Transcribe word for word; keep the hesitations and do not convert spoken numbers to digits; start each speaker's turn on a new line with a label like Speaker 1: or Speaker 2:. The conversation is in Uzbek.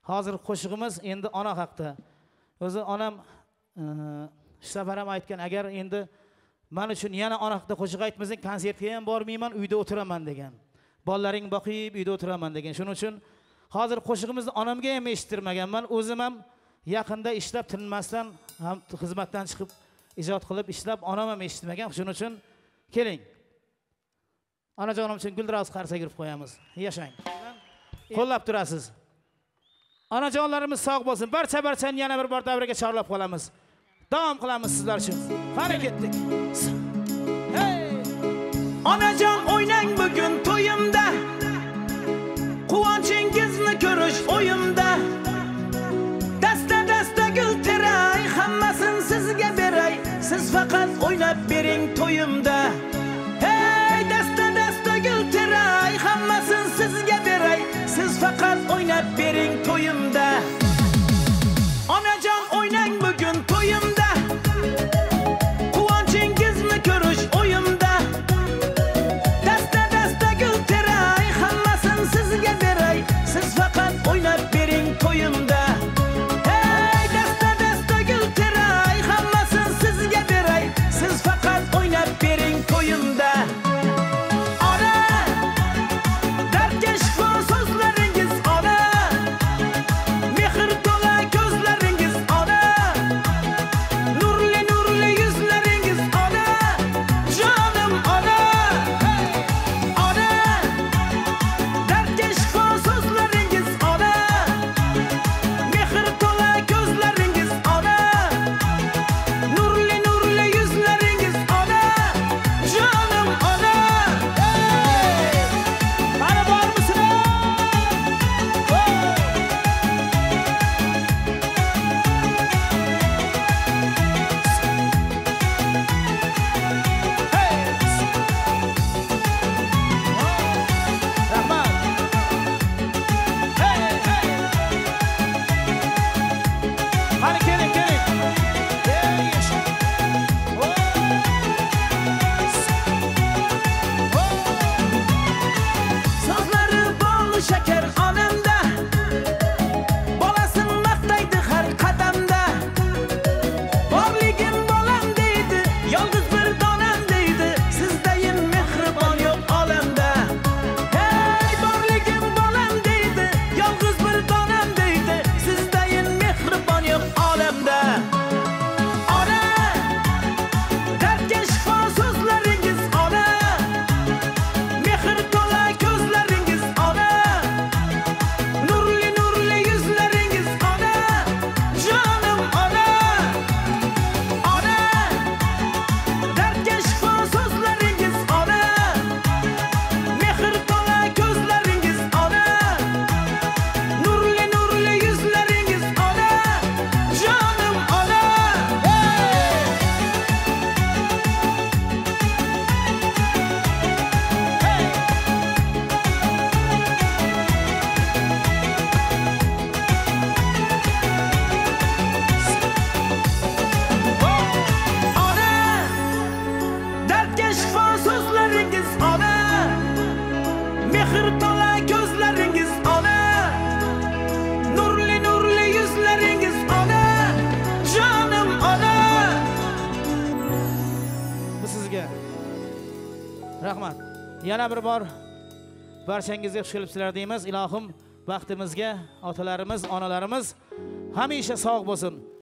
Speaker 1: Hozir qo'shig'imiz endi ona haqida. O'zi onam Safar ham aytgan, agar endi men uchun yana ona haqida qo'shiq aytmasang, konsertga ham bormayman, uyda o'tiraman degan. Bolalaring boqib, uyda o'tiraman degan. Shuning uchun hozir qo'shig'imizni onamga ham eshittirmaganman. O'zim ham yaqinda ishlab tinmasdan ham xizmatdan chiqib ijod qilib ishlab onam ham eshitmagan. Shuning uchun keling. Onajonim uchun Guldiroz qarsa kirib qo'yamiz. Yashang. Qo'llab turasiz. Onajonlarimiz sog' bo'lsin. Barcha-barchani yana bir bor davraga chorlab qolamiz. Davom qilamiz sizlar uchun. Qani ketdik. Hey!
Speaker 2: Onajon o'ynang bugun to'yimda. Quvonchingizni ko'rish o'yimda. Dasta-dasta gul teray, hammasini sizga beray. Siz faqat o'ynab bering to'yimda. Hey, dasta-dasta gul teray, hammasini sizga beray. Siz faqat o'ynab bering to'yimda. Onajon o'ynang bugun to'yimda. Quvonchingizni ko'rish o'yimda. Dasta-dasta gul teray, hammasini sizga beray. Siz faqat o'ynab bering to'yimda. Hey, dasta-dasta gul teray, hammasini sizga beray. Siz faqat o'ynab bering to'yimda. Ona, dardga shifo so'zlaringiz ona. Mehr to'la ko'zlaringiz ona. Nurli nurli yuzlaringiz ona. Jonim ona. Ona, dardga shifo so'zlaringiz ona. Mehr to'la ko'zlaringiz ona. Nurli nurli yuzlaringiz ona. Jonim ona. Qani bormisizlar? Rahmat. Hey, hey. Qani keling, keling. Ey, yasha. So'zlari bol shakar onamda. Bolasini maqtaydi har qadamda. Borligim bolam deydi, yolg'iz bir donam deydi. Sizdayin mehribon yo'q olamda. Hey, borligim bolam deydi, yolg'iz bir donam deydi. Sizdayin mehribon yo'q olamda. Ona, dardga shifo so'zlaringiz ona. Mehr to'la ko'zlaringiz ona. Nurli nurli yuzlaringiz ona. Jonim ona. Ona, dardga shifo so'zlaringiz ona. Mehr to'la ko'zlaringiz ona. Nurli nurli yuzlaringiz ona. Jonim ona. Ona, dardga shifo so'zlaringiz ona. Mehr to'la ko'zlaringiz ona. Nurli nurli yuzlaringiz ona. Jonim ona.
Speaker 1: Bu sizga. Rahmat. Yana bir bor barchangizga xush kelibsizlar deymiz. Ilohim vaqtimizga otalarimiz, onalarimiz hamisha sog' bo'lsin.